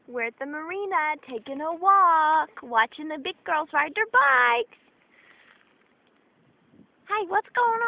We're at the marina taking a walk, watching the big girls ride their bikes. Hi, what's going